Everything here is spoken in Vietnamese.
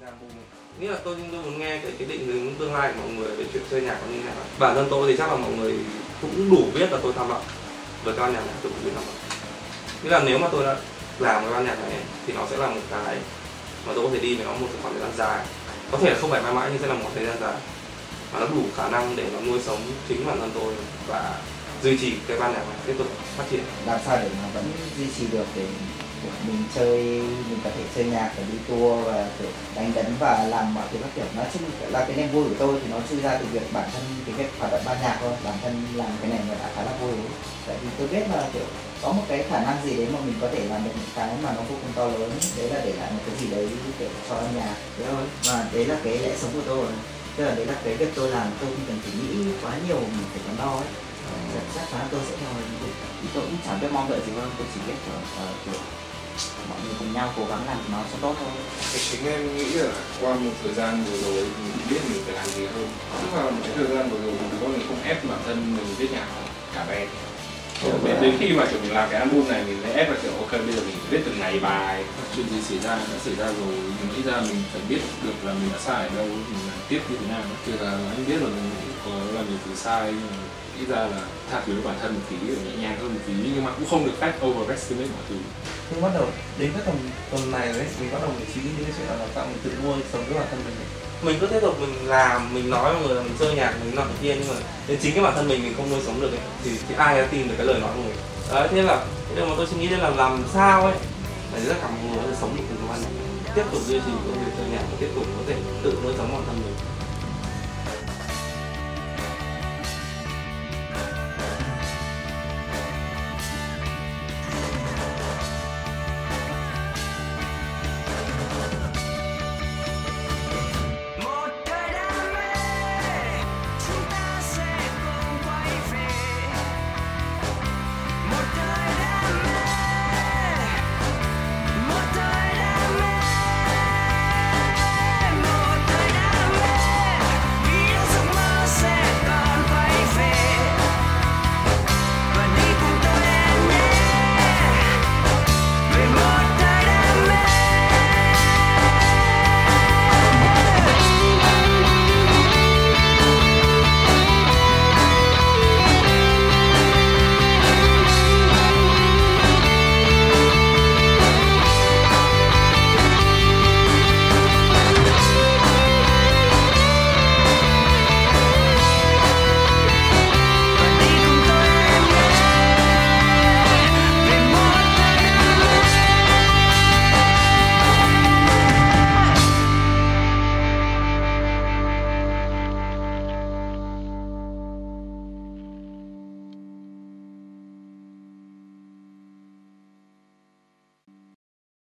album. Nghĩa là tôi muốn nghe cái định hướng tương lai của mọi người về chuyện chơi nhạc như thế nào. Bản thân tôi thì chắc là mọi người cũng đủ biết là tôi tham vọng với cái ban nhạc này, tôi cũng biết tham vọng. Nghĩa là nếu mà tôi đã làm cái ban nhạc này thì nó sẽ là một cái mà tôi có thể đi với nó một khoảng thời gian dài. Có thể là không phải mãi mãi nhưng sẽ là một thời gian dài mà nó đủ khả năng để nó nuôi sống chính bản thân tôi và duy trì cái ban nhạc này tiếp tục phát triển. Làm sao để mà vẫn duy trì được để mình chơi, mình có thể chơi nhạc và đi tour và kiểu đánh đấn và làm mọi thứ các kiểu. Nói chung là cái niềm vui của tôi thì nó chui ra từ việc bản thân cái việc hoạt động ban nhạc thôi. Bản thân làm cái này đã khá là vui đấy. Tại vì tôi biết là kiểu có một cái khả năng gì đấy mà mình có thể làm được những cái mà nó vô cùng to lớn. Đấy là để lại một cái gì đấy kiểu cho âm nhạc. Đấy thôi. Và đấy là cái lẽ sống của tôi. Tức là đấy là cái việc tôi làm, tôi không cần phải nghĩ quá nhiều, mình phải đắn đo ấy. Chắc chắn tôi sẽ theo những tôi cũng chẳng biết mong đợi gì hơn, tôi chỉ biết kiểu mọi người cùng nhau cố gắng làm nó sẽ tốt thôi. Chính em nghĩ là qua một thời gian vừa rồi mình biết mình phải làm gì hơn. Tức là một cái thời gian vừa rồi mình không ép bản thân mình viết nhạc cả band. Đến khi mà kiểu mình làm cái album này mình mới ép là kiểu ok bây giờ mình phải viết từng ngày bài. Chuyện gì xảy ra đã xảy ra rồi, mình nghĩ ra mình phải biết được là mình đã sai ở đâu, mình làm tiếp như thế nào. Kể là anh biết là mình có làm nhiều thứ sai nhưng mà nghĩ ra là tha thứ bản thân một tí, nhẹ nhàng hơn một tí nhưng mà cũng không được phép overestimate mọi thứ. Nhưng bắt đầu đến cái tầm này đấy mình bắt đầu mình suy nghĩ đến cái chuyện là làm sao mình tự nuôi sống cái bản thân mình cứ tiếp tục mình làm, mình nói mọi người là mình chơi nhạc mình nọ kia nhưng mà đến chính cái bản thân mình không nuôi sống được ấy, thì ai đã tin được cái lời nói của mình. Đấy, thế là cái điều mà tôi suy nghĩ đây là làm sao ấy để tất cả mọi người có thể sống được từ cái ban nhạc, tiếp tục duy trì công việc chơi nhạc và tiếp tục có thể tự nuôi sống bản thân mình.